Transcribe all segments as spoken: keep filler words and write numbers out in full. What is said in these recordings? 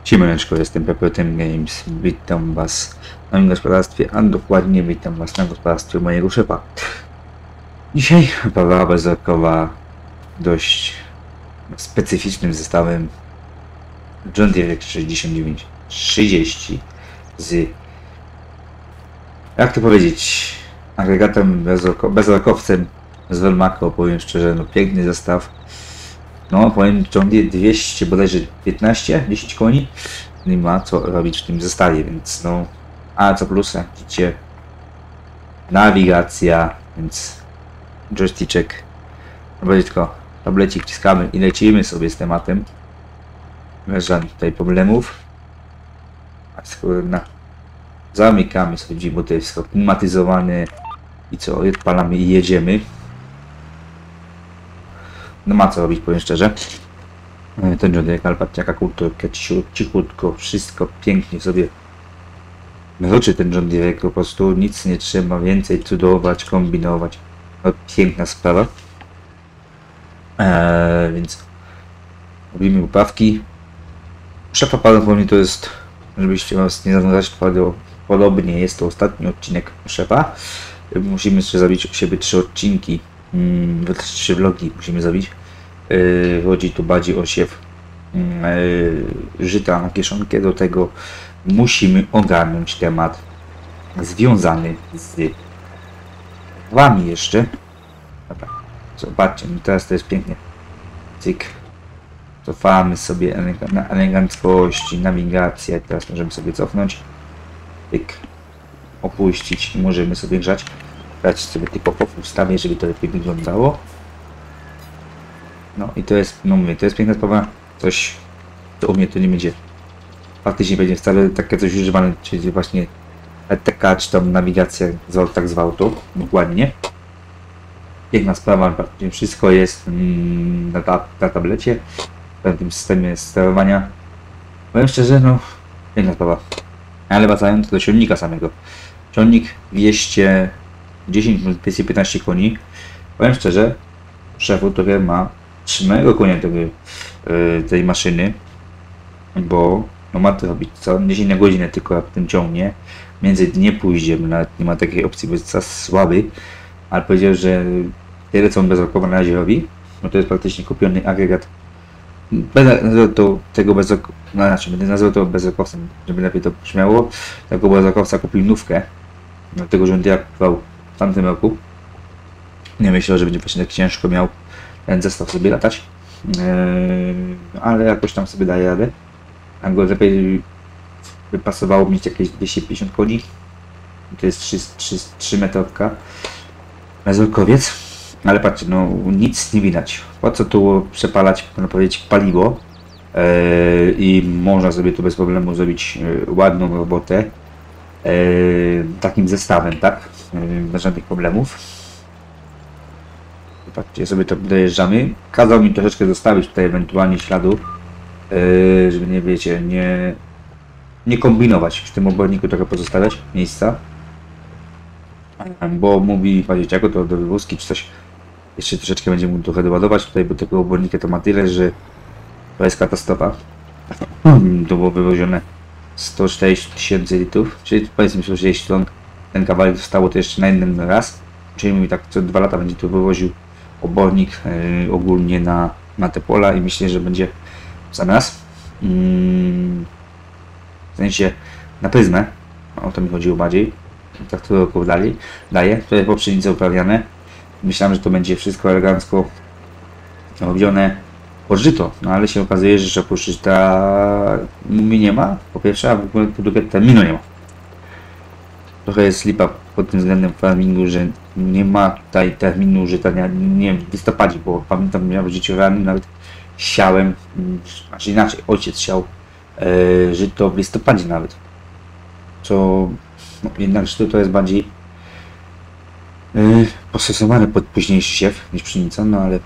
Siemaneczko, jestem Peppertem Games. Witam Was na moim gospodarstwie, a dokładnie witam Was na gospodarstwie mojego szefa. Dzisiaj bawa bezorkowa dość specyficznym zestawem John Deere sześćdziesiąt dziewięć trzydzieści z, jak to powiedzieć, agregatem bezorko bezorkowcem z Velmaco. Powiem szczerze, no piękny zestaw. No, powiem, John Deere dwieście, bodajże piętnaście, dziesięć koni. Nie ma co robić w tym zestawie, więc no, a co plus, jak widzicie, nawigacja, więc joysticek, no będzie tylko tablecik wciskamy i lecimy sobie z tematem. Bez żadnych tutaj problemów. A skoro na zamykamy sobie drzwi, bo to jest wszystko klimatyzowane i co, odpalamy i jedziemy. No ma co robić, powiem szczerze. Ten John Deere, patrzcie jaka kulturka, cichutko, wszystko pięknie sobie mroczy ten John Deere, po prostu nic nie trzeba więcej cudować, kombinować. No, piękna sprawa. Eee, więc robimy uprawki. Szefa prawdopodobnie to jest, żebyście was nie zanurzać, podobnie jest to ostatni odcinek szefa. Musimy jeszcze zrobić u siebie trzy odcinki. Hmm, trzy vlogi musimy zrobić. Yy, chodzi tu bardziej o siew yy, żyta na kieszonkę. Do tego musimy ogarnąć temat związany z wami jeszcze. Dobra, zobaczcie, no teraz to jest pięknie. Cyk. Cofamy sobie na eleganckości, nawigację. Teraz możemy sobie cofnąć. Cyk. Opuścić i możemy sobie grzać. Brać sobie typowo w ustawie, żeby to lepiej wyglądało. No i to jest, no mówię, to jest piękna sprawa. Coś, co u mnie to nie będzie. Faktycznie będzie wcale takie coś używane, czyli właśnie E T K, czy tam nawigacja, tak zwał to, dokładnie. Piękna sprawa, wszystko jest mm, na, ta, na tablecie, w tym systemie sterowania. Powiem szczerze, no, piękna sprawa. Ale wracając do silnika samego. Silnik dwieście dziesięć dwieście piętnaście koni. Powiem szczerze, szefu trochę ma trzymałego konia tego, yy, tej maszyny, bo no ma to robić co dziesięć na godzinę, tylko w tym ciągnie. Między dnie pójdzie, nawet nie ma takiej opcji, bo jest słaby, ale powiedział, że tyle co on bezorkowo na razie robi, no to jest praktycznie kupiony agregat. Będę nazywał to tego bezorkowca, no znaczy będę nazywał to bezorkowcem, żeby lepiej to brzmiało. Tego bezorkowca kupił nówkę, dlatego że on jak kupował w tamtym roku. Nie myślę, że będzie właśnie tak ciężko miał ten zestaw sobie latać, yy, ale jakoś tam sobie daje radę. A go lepiej by pasowało mieć jakieś dwieście pięćdziesiąt koni. To jest trzy metrowka bezorkowiec, ale patrzcie, no nic nie widać. Po co tu przepalać, można powiedzieć, paliwo, yy, i można sobie tu bez problemu zrobić yy, ładną robotę yy, takim zestawem, tak? Yy, bez żadnych problemów. Patrzcie, sobie to dojeżdżamy. Kazał mi troszeczkę zostawić tutaj ewentualnie śladu, yy, żeby nie wiecie, nie, nie kombinować w tym oborniku, trochę pozostawiać miejsca. Bo mówi, patrzcie, jako to do wywózki czy coś, jeszcze troszeczkę będzie mu trochę doładować tutaj, bo tego obornika to ma tyle, że to jest katastrofa. To było wywozione sto czterdzieści tysięcy litrów, czyli powiedzmy sto czterdzieści ton. Ten kawałek zostało to jeszcze na jeden raz, czyli mówi tak co dwa lata będzie tu wywoził obornik yy, ogólnie na, na te pola i myślę, że będzie w sam raz. Yy, w sensie na pryzmę, o to mi chodziło bardziej. Tak to roku dalej daje. Tutaj po pszenicy uprawiane. Myślałem, że to będzie wszystko elegancko robione pod żyto, no ale się okazuje, że oprócz żyta mi nie ma, po pierwsze, a w ogóle po drugie terminu nie ma. Trochę jest lipa pod tym względem farmingu, że nie ma tutaj terminu żyta, nie, nie w listopadzie, bo pamiętam, ja w życiu realnym nawet siałem, znaczy inaczej, ojciec siał e, żyto w listopadzie nawet, co no, jednak żyto to jest bardziej e, postosowane pod późniejszy siew niż pszenica, no ale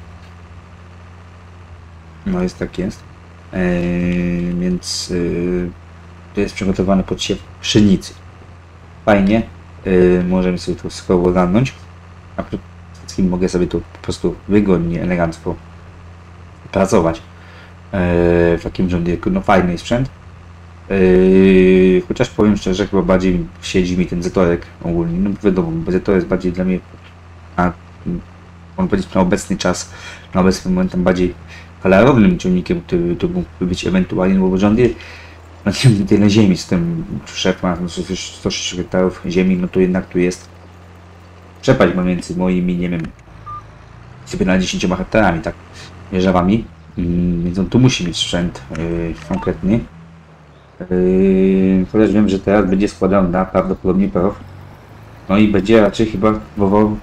no jest tak jest, e, więc e, to jest przygotowane pod siew pszenicy. Fajnie, yy, możemy sobie to wszystko ogarnąć, a przede wszystkim mogę sobie tu po prostu wygodnie, elegancko pracować yy, w takim rządzie. No fajny sprzęt, Yy, chociaż powiem szczerze, chyba bardziej siedzi mi ten Zetorek ogólnie. No wiadomo, bo Zetor jest bardziej dla mnie, a on powiedzieć na obecny czas, na obecny moment tam bardziej klarownym ciągnikiem, który to mógłby być ewentualnie, no bo John Deere ma tyle ziemi, z tym szef ma no, sto sześć hektarów ziemi, no to jednak tu jest przepaść pomiędzy moimi, nie wiem, sobie na dziesięcioma hektarami, tak, jeżawami, mm, więc on tu musi mieć sprzęt yy, konkretny. Yy, chociaż wiem, że teraz będzie składał na prawdopodobnie proch, no i będzie raczej chyba próbował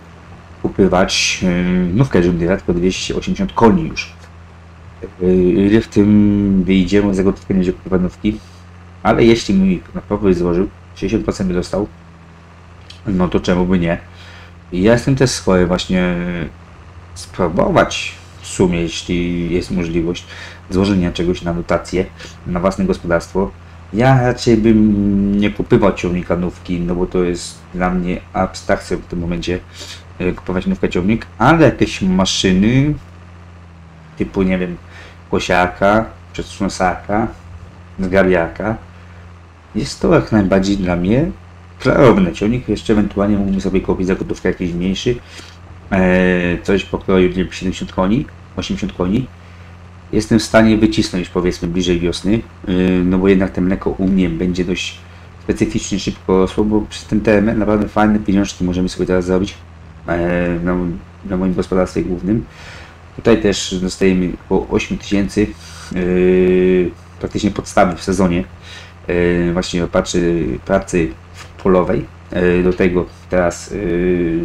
kupywać yy, nówkę John Deere, tylko dwieście osiemdziesiąt koni już. Ile w tym wyjdzie, z tego nie będzie kupować nówki, ale jeśli mi na prawo złożył, sześćdziesiąt procent by dostał, no to czemu by nie? I ja jestem też skory właśnie spróbować w sumie, jeśli jest możliwość złożenia czegoś na dotację, na własne gospodarstwo. Ja raczej bym nie kupował ciągnika nówki, no bo to jest dla mnie abstrakcja w tym momencie kupować nówkę ciągnik, ale jakieś maszyny typu, nie wiem, kosiarka, przetrząsarka, zgrabiarka, jest to jak najbardziej dla mnie klarowny ciągnik. Jeszcze ewentualnie mógłbym sobie kupić za gotówkę jakiś mniejszy, e, coś pokroju nie wiem, siedemdziesiąt koni, osiemdziesiąt koni. Jestem w stanie wycisnąć powiedzmy bliżej wiosny, e, no bo jednak to mleko u mnie będzie dość specyficznie szybko rosło, bo przez ten termin naprawdę fajne pieniążki możemy sobie teraz zrobić e, na, na moim gospodarstwie głównym. Tutaj też dostajemy około osiem tysięcy yy, praktycznie podstawy w sezonie yy, właśnie pracy, pracy polowej. Yy, do tego teraz yy,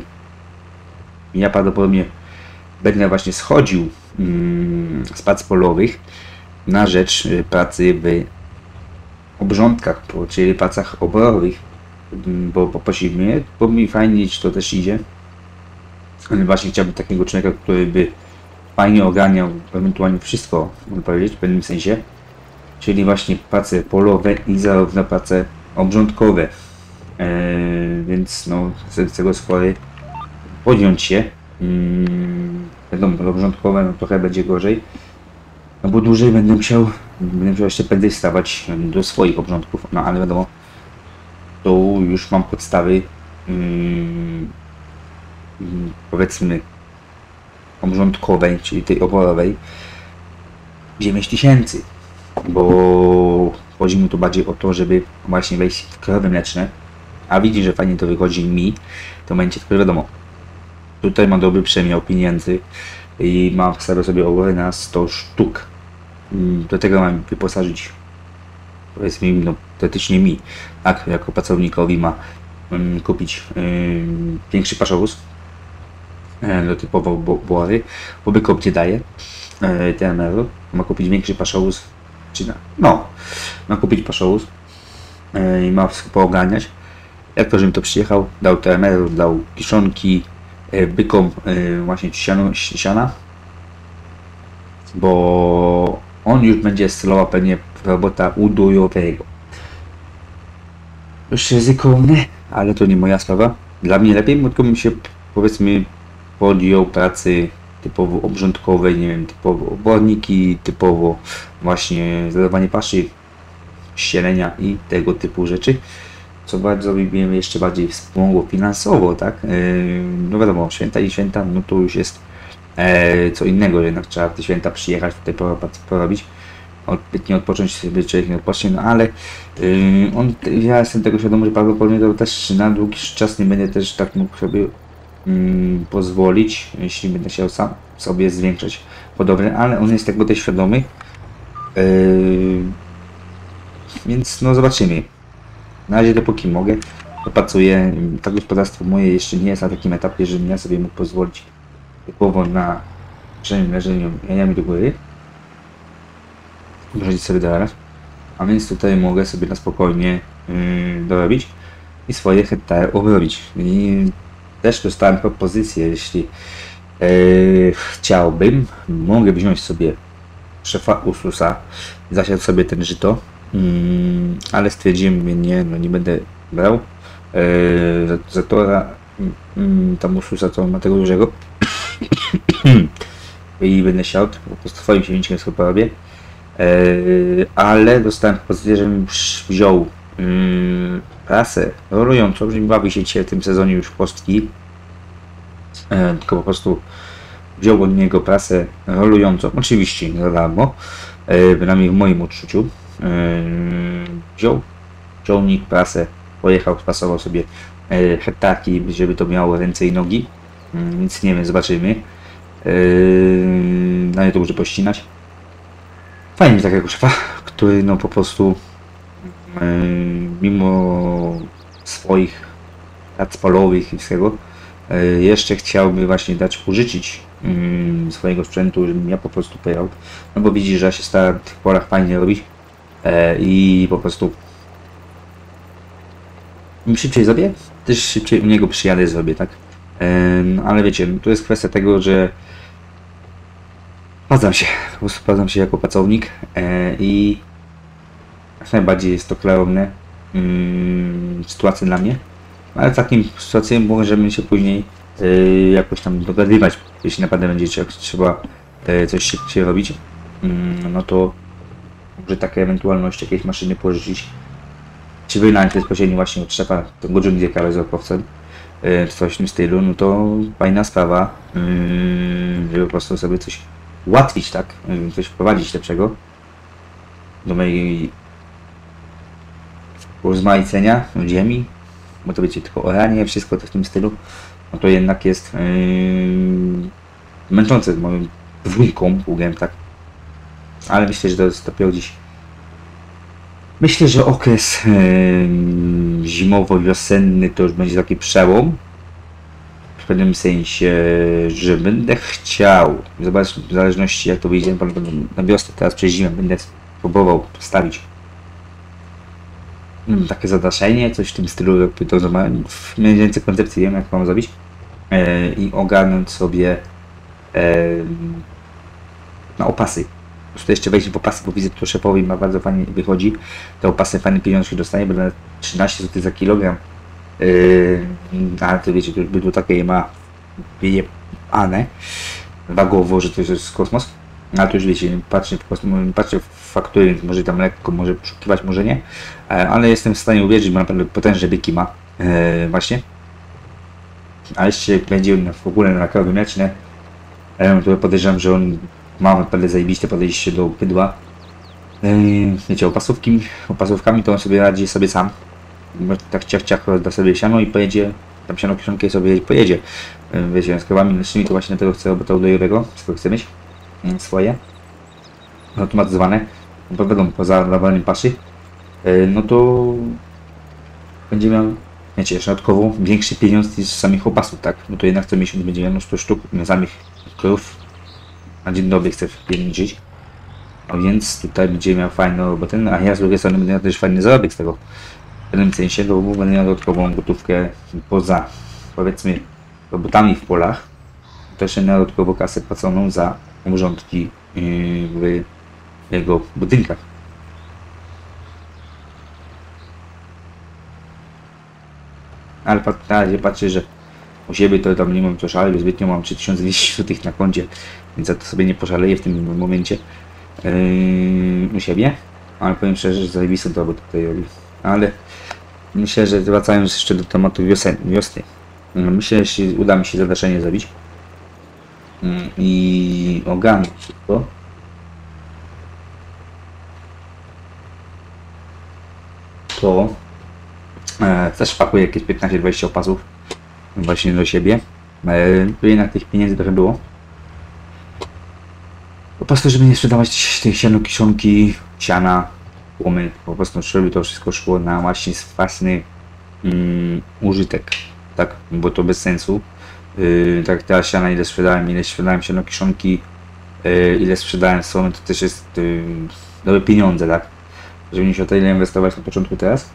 ja prawdopodobnie będę właśnie schodził yy, z prac polowych na rzecz yy, pracy w obrządkach, czyli pracach oborowych, yy, bo poprosił mnie, bo mi fajnie to też idzie. Ale właśnie chciałbym takiego człowieka, który by fajnie ogarniał ewentualnie wszystko, mogę powiedzieć, w pewnym sensie, czyli właśnie prace polowe i zarówno prace obrządkowe, eee, więc no z tego swoje podjąć się, hmm, wiadomo, obrządkowe no trochę będzie gorzej, no bo dłużej będę musiał, będę musiał jeszcze prędzej wstawać do swoich obrządków, no ale wiadomo, to już mam podstawy, hmm, powiedzmy obrządkowej, czyli tej oborowej, dziewięć tysięcy, bo chodzi mi tu bardziej o to, żeby właśnie wejść w krowy mleczne, a widzi, że fajnie to wychodzi mi, to będzie tylko wiadomo, tutaj mam dobry przemiał pieniędzy i mam sobie obory na sto sztuk, do tego mam wyposażyć, powiedzmy no teoretycznie mi, tak, jako pracownikowi ma um, kupić um, większy paszowóz, no typowo bory, bo bykop nie daje T M R-u, ma kupić większy paszowóz, czy na, no, ma kupić paszowóz i ma wszystko pooganiać. Jak to, żebym to przyjechał, dał T M R-u, dał kiszonki, bykom właśnie siano, siana, bo on już będzie celował pewnie robota udojowego. Już ryzykowne, ale to nie moja sprawa. Dla mnie lepiej, bo tylko bym się powiedzmy podjął pracy typowo obrządkowej, nie wiem, typowo oborniki, typowo właśnie zadawanie paszy, ścielenia i tego typu rzeczy, co bardzo mi jeszcze bardziej wspomogło finansowo, tak? No wiadomo, święta i święta, no to już jest co innego, jednak trzeba w te święta przyjechać, tutaj porobić, odpowiednio odpocząć, sobie człowiek nie odpocznie, no ale on, ja jestem tego świadomy, że prawdopodobnie to też na długi czas nie będę też tak mógł sobie Mm, pozwolić, jeśli będę chciał sam sobie zwiększać hodowlę, ale on jest tego też świadomy, yy, więc no zobaczymy. Na razie dopóki mogę, to pracuję. To gospodarstwo moje jeszcze nie jest na takim etapie, żebym ja sobie mógł pozwolić typowo na leżeniu jajami do góry, wrzucić sobie teraz, a więc tutaj mogę sobie na spokojnie yy, dorobić i swoje hektary obrobić. I też dostałem propozycję, jeśli e, chciałbym, mogę wziąć sobie szefa Ursusa, zasiać sobie ten żyto, mm, ale stwierdziłem, nie, no nie będę brał e, Zatora, mm, tam Ursusa, co ma tego dużego i będę siał, po prostu swoim silniczkiem sobie porobię Yy, ale dostałem propozycję, żebym wziął yy, prasę rolującą, że nie bawi się dzisiaj w tym sezonie już w kostki, yy, tylko po prostu wziął od niego prasę rolującą, oczywiście nie za darmo, yy, przynajmniej w moim odczuciu. Yy, wziął ciągnik, prasę, pojechał, spasował sobie yy, heptaki, żeby to miało ręce i nogi. Yy, nic nie wiem, zobaczymy. Yy, na to muszę pościnać. Fajnie mi takiego szefa, który no po prostu yy, mimo swoich prac polowych i wszystkiego yy, jeszcze chciałby właśnie dać pożyczyć yy, swojego sprzętu, żebym ja po prostu pojechał, no bo widzi, że ja się staram w tych polach fajnie robić yy, i po prostu im szybciej zrobię, też szybciej u niego przyjadę zrobię, tak? Yy, ale wiecie, to jest kwestia tego, że sprawdzam się, po prostu sprawdzam się jako pracownik e, i jak najbardziej jest to klarowne mm, sytuacja dla mnie, ale w takim sytuacji możemy się później e, jakoś tam dogadywać, jeśli naprawdę będzie trzeba e, coś szybciej robić, mm, no to może takie ewentualności jakiejś maszyny pożyczyć, czy wynająć bezpośrednio właśnie od szefa tego John Deere'a z okowcem, e, coś w tym stylu, no to fajna sprawa, mm, żeby po prostu sobie coś ułatwić, tak? Coś wprowadzić lepszego do mojej urozmaicenia ziemi, bo to wiecie, tylko oranie, wszystko to w tym stylu, no to jednak jest yy, męczące z moją dwójką, pługiem, tak? Ale myślę, że to jest dopiero dziś. Myślę, że okres yy, zimowo-wiosenny to już będzie taki przełom. W pewnym sensie, że będę chciał, zobacz, w zależności jak to wyjdzie, na wiosnę teraz przez zimę będę próbował postawić hmm, takie zadaszenie, coś w tym stylu, jakby to w mniej więcej koncepcji wiem, jak mam zrobić e, i ogarnąć sobie e, na opasy. Po prostu jeszcze wejść w opasy, bo widzę, że to szefowi ma bardzo fajnie wychodzi. Te opasy fajne pieniążki dostaje, bo na trzynaście złotych za kilogram. Yy, ale to wiecie, to już bydło takie ma wyjebane wagowo, że to jest kosmos, ale to już wiecie, patrzę po prostu, patrzę w faktury, może tam lekko, może poszukiwać, może nie, ale jestem w stanie uwierzyć, bo naprawdę potężne byki ma yy, właśnie, a jeszcze będzie w ogóle na krajowy mleczne, yy, to podejrzewam, że on ma naprawdę zajebiste podejście do bydła. Yy, wiecie, opasówki, opasówkami to on sobie radzi sobie sam. Tak ciach ciach da sobie siano i pojedzie, tam siano kieszonkę sobie pojedzie. Wiecie, z krowami mlecznymi to właśnie dlatego chcę robotu odojowego, co chcę mieć swoje automatyzowane, bo wiadomo, poza dawaniem paszy, no to będzie miał, wiecie, środkowo większy pieniądz niż z samych opasów, tak? No to jednak co miesiąc będzie miał no sto sztuk samych krów, na dzień dobry chcę pierniczyć. No więc tutaj będzie miał fajną robotę, a ja z drugiej strony będę miał też fajny zarobek z tego. W pewnym sensie, bo będę miał dodatkową gotówkę poza, powiedzmy, robotami w polach, też miał dodatkową kasę płaconą za urządki w jego budynkach. Ale na razie patrzę, że u siebie to tam nie mam co szaleć, zbytnio mam trzy tysiące dwieście złotych na koncie, więc za to sobie nie poszaleję w tym momencie yy, u siebie, ale powiem szczerze, że zajebistą to robotę tutaj robi. Ale myślę, że wracając jeszcze do tematu wiosen, wiosny, myślę, że jeśli uda mi się zadaszenie zrobić i ogarnąć wszystko, to e, też pakuję jakieś piętnaście dwadzieścia opasów właśnie do siebie. E, to jednak tych pieniędzy trochę było. Po prostu, żeby nie sprzedawać tych siano kiszonki, siana, łomy, po prostu żeby to wszystko szło na właśnie własny mm, użytek, tak, bo to bez sensu. Yy, tak teraz siana ile sprzedałem, ile sprzedałem siano kiszonki, yy, ile sprzedałem słomy, to też jest yy, dobre pieniądze, tak, żeby nie się o tyle inwestować na początku teraz,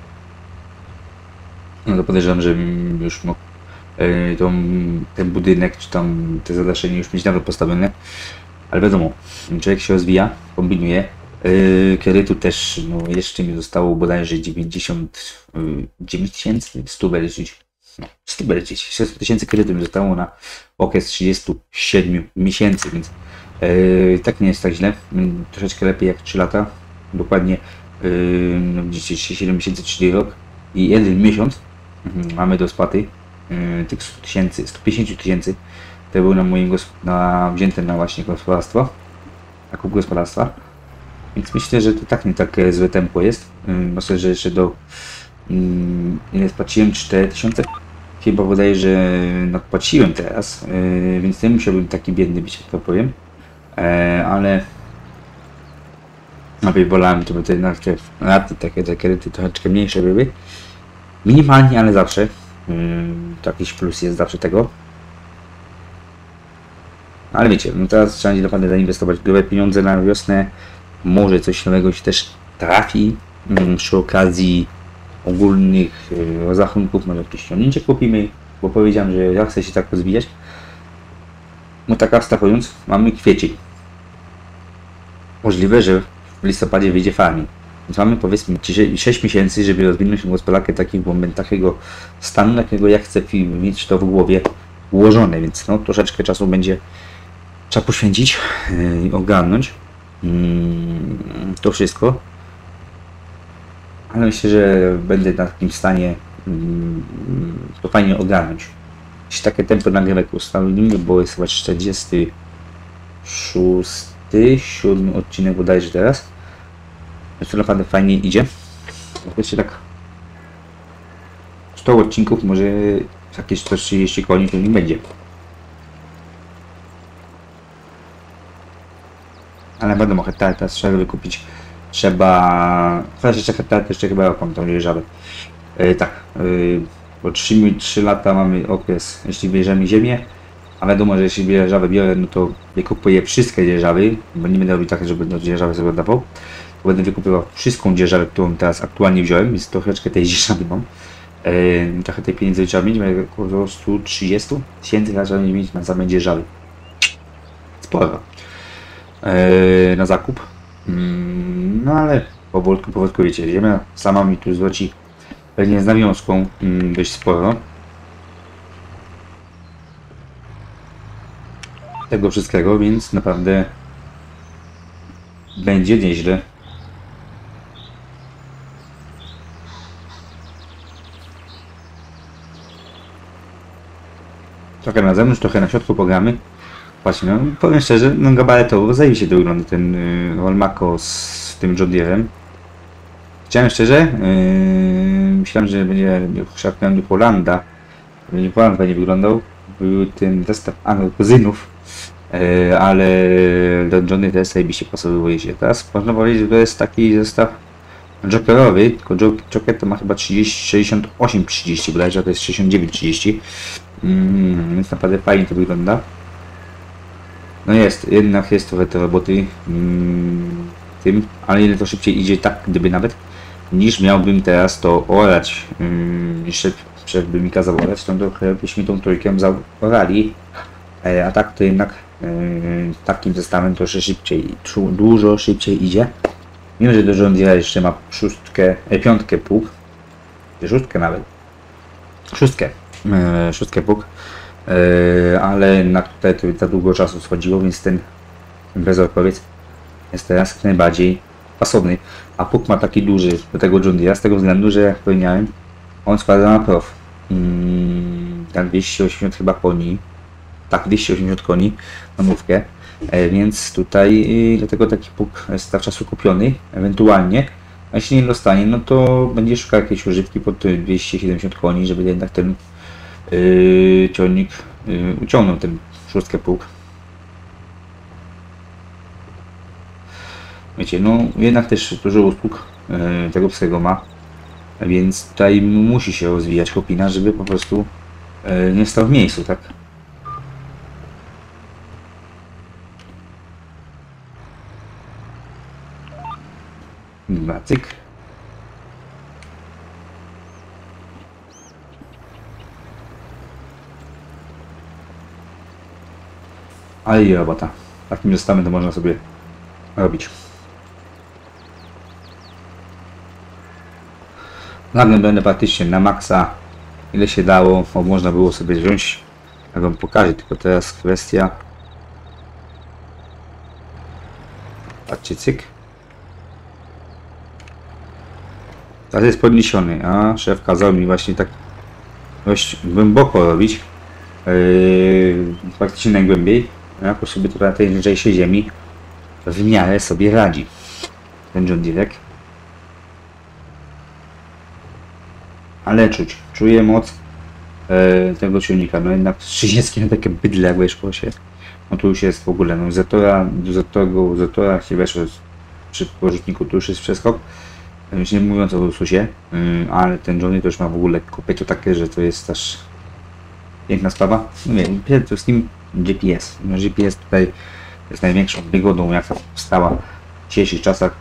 no to podejrzewam, że już mógł yy, tą, ten budynek, czy tam te zadaszenie już mieć nawet postawione, ale wiadomo, człowiek się rozwija, kombinuje. Yy, kredytu też, no jeszcze mi zostało bodajże dziewięćdziesiąt dziewięć tysięcy, sto liczyć, no sto liczyć, sześćset tysięcy kredytu mi zostało na okres trzydziestu siedmiu miesięcy, więc Yy, tak nie jest tak źle, yy, troszeczkę lepiej jak trzy lata, dokładnie yy, no, widzicie, siedem miesięcy, czyli rok i jeden miesiąc yy, mamy do spłaty yy, tych sto tysięcy, sto pięćdziesiąt tysięcy, to był na moim na, wzięte na właśnie gospodarstwo, na kup gospodarstwa, więc myślę, że to tak nie takie złe tempo jest. Yy, myślę, że jeszcze do yy, ile spłaciłem, cztery tysiące, chyba wydaje, że nadpłaciłem teraz, yy, więc nie musiałbym taki biedny być, jak to powiem. E, ale nawet wolałem, to by te, na te raty, takie te kredyty troszeczkę mniejsze były. Minimalnie, ale zawsze. Hmm, to jakiś plus jest zawsze tego. Ale wiecie, no teraz trzeba będzie naprawdę zainwestować grube pieniądze na wiosnę. Może coś nowego się też trafi. Hmm, przy okazji ogólnych e, rozrachunków może jakieś ściągnięcie kupimy, bo powiedziałem, że ja chcę się tak rozwijać. No tak abstrahując, mamy kwiecień. Możliwe, że w listopadzie wyjdzie farming. Więc mamy powiedzmy sześć miesięcy, żeby rozwinąć gospodarkę takich takiego stanu, jakiego ja chcę mieć to w głowie ułożone, więc no troszeczkę czasu będzie trzeba poświęcić i yy, ogarnąć yy, to wszystko. Ale myślę, że będę na takim stanie yy, to fajnie ogarnąć. Jeśli takie tempo nagrywek ustalimy, bo jest chyba czterdziesty szósty, siódmy odcinek bodajże teraz. To naprawdę fajnie idzie. Wiecie, tak sto odcinków, może jakieś sto trzydzieści koni to nie będzie. Ale wiadomo, hektar teraz trzeba wykupić. Trzeba... Chociaż jeszcze hektar jeszcze chyba roką tam dzierżawy. Yy, tak, yy, bo trzy lata mamy okres, jeśli bierzemy ziemię. A wiadomo, że jeśli dzierżawę biorę, no to wykupuję wszystkie dzierżawy, bo nie będę robił tak, żeby do dzierżawy sobie oddawał. Będę wykupywał wszystką dzierżawę, którą teraz aktualnie wziąłem, więc troszeczkę tej dzierżawy mam. Yy, trochę tej pieniędzy trzeba mieć, mamy około sto trzydzieści tysięcy trzeba mieć na same dzierżawy. Sporo. Yy, na zakup. Yy, no ale powolutku, powolutku wiecie, ziemia sama mi tu zwróci pewnie z nawiązką yy, dość sporo. Tego wszystkiego, więc naprawdę będzie nieźle. Trochę na zewnątrz, trochę na środku programy. Właśnie, no powiem szczerze, no gabaretowo zajebiście to wygląda ten yy, Olmako z tym John Deerem. Chciałem szczerze, yy, myślałem, że będzie szarpnął do Polanda. Nie Poland będzie wyglądał. Był ten zestaw Anglo-Kuzynów. Yy, ale do Johnny też zajebiście pasowało się. Teraz można powiedzieć, że to jest taki zestaw jokerowy, tylko Joker to ma chyba trzydzieści, sześćdziesiąt osiem trzydzieści, bodajże to jest sześćdziesiąt dziewięć trzydzieści. Mm, więc naprawdę fajnie to wygląda. No jest, jednak jest trochę te roboty mm, tym, ale ile to szybciej idzie, tak gdyby nawet, niż miałbym teraz to orać. Mm, jeszcze by mi kazał orać, to trochę byśmy tą trójkę zaorali, e, a tak to jednak e, takim zestawem troszkę szybciej, dużo szybciej idzie. Mimo, że do John Deere jeszcze ma szóstkę, e, piątkę pług, szóstkę nawet, szóstkę, e, szóstkę pług, e, ale na tutaj to za długo czasu schodziło, więc ten bezorkowiec jest teraz najbardziej pasowny. A pług ma taki duży do tego John Deere z tego względu, że jak powiedziałem, on składa na prof. Hmm, tak dwieście osiemdziesiąt chyba koni, tak dwieście osiemdziesiąt koni na nówkę. Więc tutaj dlatego taki pług jest zawczasu kupiony, ewentualnie, a jeśli nie dostanie, no to będzie szukał jakiejś używki pod dwieście siedemdziesiąt koni, żeby jednak ten yy, ciągnik yy, uciągnął ten szóstkę pług. Wiecie, no jednak też dużo usług yy, tego psego ma, więc tutaj musi się rozwijać chłopina, żeby po prostu yy, nie stał w miejscu, tak? Cyk. Ale i robota. Takim zestawem to można sobie robić. Nagle będę praktycznie na maksa, ile się dało, bo można było sobie wziąć. Ja wam pokażę, tylko teraz kwestia Patrzcie, cyk. Teraz jest podniesiony, a szef kazał mi właśnie tak dość głęboko robić. Yy, faktycznie najgłębiej. Jakoś sobie tutaj na tej lżejszej ziemi w miarę sobie radzi. Ten John Deere. Ale czuć, czuję moc yy, tego silnika. No jednak trzydziestki na takie bydle weszło się. No tu już jest w ogóle, no Zetora, do Zetorego, Zetora się weszło przy pożytniku, tu już jest przeskok. Już nie mówiąc o Ursusie, yy, ale ten Johnny to już ma w ogóle kopyto takie, że to jest aż piękna sprawa. No wiem, przede wszystkim G P S. No, G P S tutaj jest największą wygodą, jaka powstała w dzisiejszych czasach.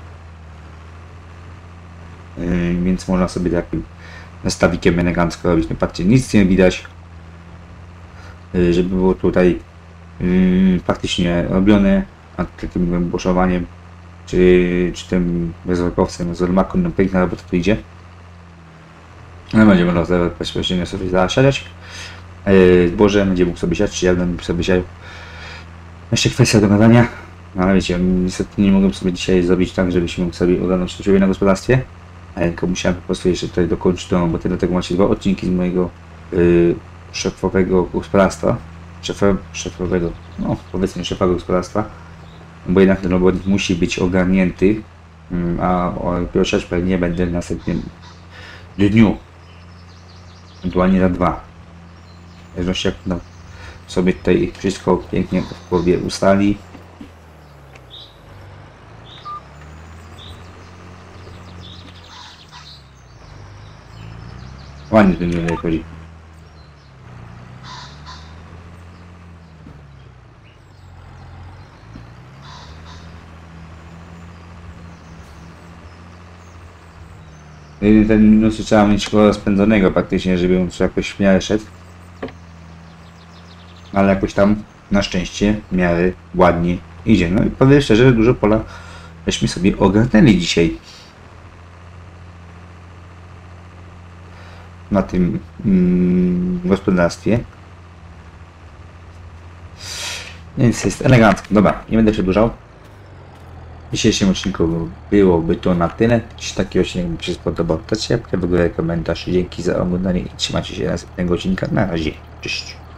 Yy, więc można sobie takim nastawikiem elegancko robić. No patrzcie, nic nie widać, yy, żeby było tutaj yy, faktycznie robione, a takim głęboszowaniem, czy, czy tym bezrokowcem, z Olmaku, no piękna robota tu idzie. No będzie można bezpośrednio sobie zasiadać. Zboże będzie mógł sobie siać, czy ja będę mógł sobie siać. Jeszcze kwestia dogadania, no ale wiecie, niestety nie mogłem sobie dzisiaj zrobić tak, żebyśmy mógł sobie ogarnąć to siebie na gospodarstwie. A tylko musiałem po prostu jeszcze tutaj dokończyć to, bo dlatego macie dwa odcinki z mojego yy, szefowego gospodarstwa. Szefe, szefowego, no powiedzmy szefowego gospodarstwa. Bo jednak ten robotnik musi być ogarnięty, yy, a o pierwszej pewnie będę w następnym dniu. Ewentualnie za dwa. W zależności jak no, sobie tutaj wszystko pięknie w głowie ustali. Ładnie ten nie chodzi. Ten minus trzeba mieć go rozpędzonego praktycznie, żeby on jakoś w miarę szedł. Ale jakoś tam na szczęście w miarę ładnie idzie. No i powiem szczerze, dużo pola żeśmy sobie ogarnęli dzisiaj. Na tym mm, gospodarstwie. Więc jest elegancko. Dobra, nie będę przedłużał. W dzisiejszym odcinku byłoby to na tyle. Jeśli taki odcinek mi się spodobał, to łapkę w górę, komentarz. Dzięki za oglądanie i trzymajcie się następnego odcinka. Na razie. Cześć.